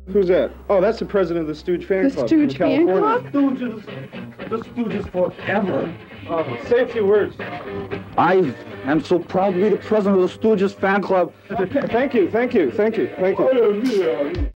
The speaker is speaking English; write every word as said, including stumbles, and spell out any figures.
Who's that? Oh, that's the president of the Stooge fan The club Stooge in fan California. club? Stooges, the Stooges forever. Uh, say a few words. I am so proud to be the president of the Stooges fan club. Thank you, thank you, thank you, thank you.